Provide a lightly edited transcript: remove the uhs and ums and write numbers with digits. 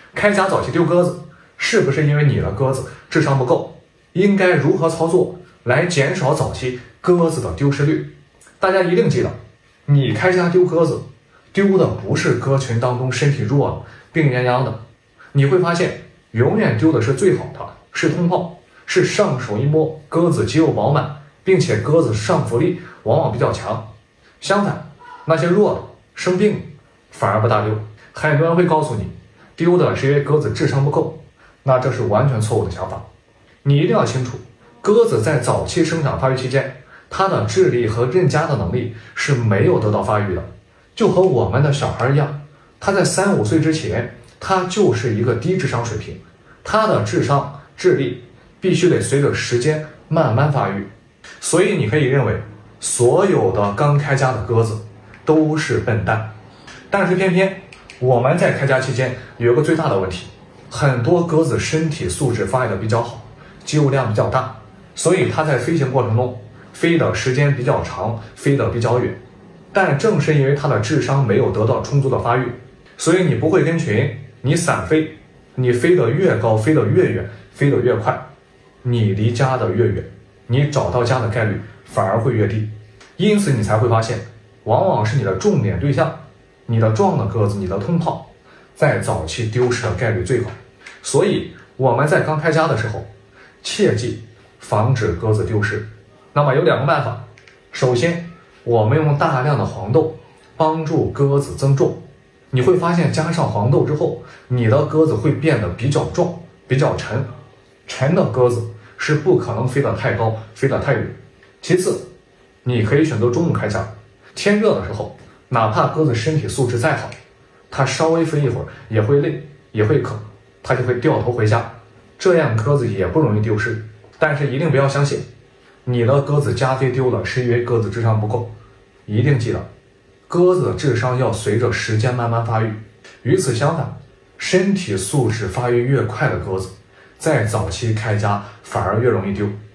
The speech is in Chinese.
开家早期丢鸽子，是不是因为你的鸽子智商不够？应该如何操作来减少早期鸽子的丢失率？大家一定记得，你开家丢鸽子，丢的不是鸽群当中身体弱了、病殃殃的，你会发现永远丢的是最好的，是通炮，是上手一摸鸽子肌肉饱满，并且鸽子上浮力往往比较强。相反，那些弱的、生病反而不大丢。很多人会告诉你，丢的是因为鸽子智商不够，那这是完全错误的想法。你一定要清楚，鸽子在早期生长发育期间，它的智力和认家的能力是没有得到发育的，就和我们的小孩一样，他在3、5岁之前，他就是一个低智商水平，他的智商、智力必须得随着时间慢慢发育。所以你可以认为，所有的刚开家的鸽子都是笨蛋。但是偏偏我们在开家期间有一个最大的问题，很多鸽子身体素质发育的比较好，肌肉量比较大，所以它在飞行过程中飞的时间比较长，飞得比较远。但正是因为它的智商没有得到充足的发育，所以你不会跟群，你散飞，你飞得越高，飞得越远，飞得越快，你离家的越远，你找到家的概率反而会越低。因此你才会发现，往往是你的重点对象，你的壮的鸽子，你的通炮，在早期丢失的概率最高。所以我们在刚开家的时候，切记防止鸽子丢失。那么有2个办法，首先我们用大量的黄豆帮助鸽子增重。你会发现加上黄豆之后，你的鸽子会变得比较壮，比较沉。沉的鸽子是不可能飞得太高，飞得太远。其次，你可以选择中午开家，天热的时候，哪怕鸽子身体素质再好，它稍微飞一会儿也会累，也会渴，它就会掉头回家，这样鸽子也不容易丢失。但是一定不要相信你的鸽子家飞丢了是因为鸽子智商不够，一定记得，鸽子的智商要随着时间慢慢发育。与此相反，身体素质发育越快的鸽子，在早期开家反而越容易丢。